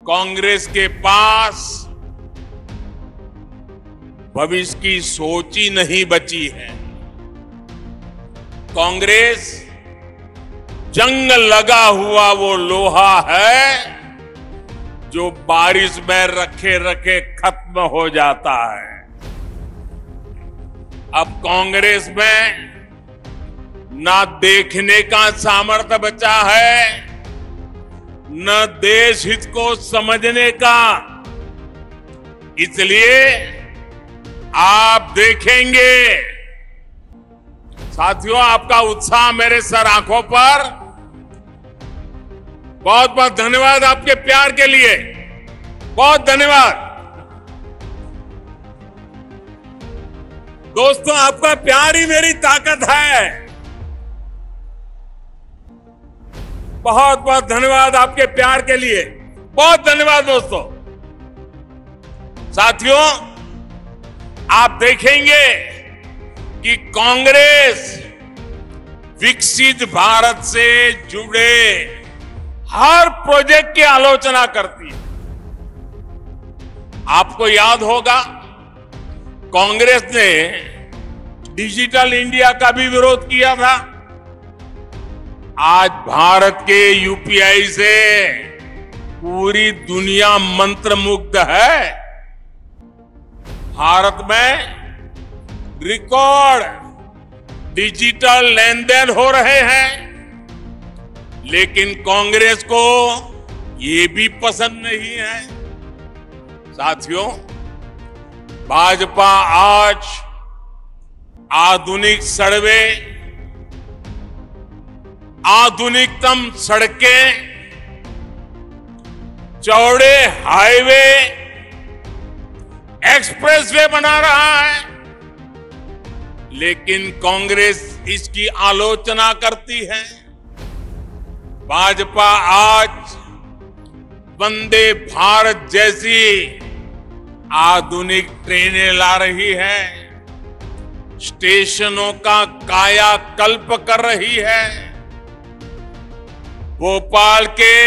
कांग्रेस के पास भविष्य की सोच ही नहीं बची है। कांग्रेस जंग लगा हुआ वो लोहा है जो बारिश में रखे रखे खत्म हो जाता है। अब कांग्रेस में ना देखने का सामर्थ्य बचा है, न देश हित को समझने का। इसलिए आप देखेंगे साथियों, आपका उत्साह मेरे सर आंखों पर। बहुत बहुत धन्यवाद आपके प्यार के लिए, बहुत धन्यवाद। दोस्तों, आपका प्यार ही मेरी ताकत है। बहुत बहुत धन्यवाद आपके प्यार के लिए, बहुत धन्यवाद दोस्तों। साथियों, आप देखेंगे कि कांग्रेस विकसित भारत से जुड़े हर प्रोजेक्ट की आलोचना करती है। आपको याद होगा, कांग्रेस ने डिजिटल इंडिया का भी विरोध किया था। आज भारत के यूपीआई से पूरी दुनिया मंत्रमुग्ध है। भारत में रिकॉर्ड डिजिटल लेन देन हो रहे हैं, लेकिन कांग्रेस को ये भी पसंद नहीं है। साथियों, भाजपा आज आधुनिक सड़कें, आधुनिकतम सड़कें, चौड़े हाईवे, एक्सप्रेसवे बना रहा है, लेकिन कांग्रेस इसकी आलोचना करती है। भाजपा आज वंदे भारत जैसी आधुनिक ट्रेनें ला रही है, स्टेशनों का कायाकल्प कर रही है। भोपाल के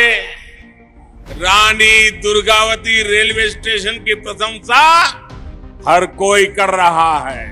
रानी दुर्गावती रेलवे स्टेशन की प्रशंसा हर कोई कर रहा है।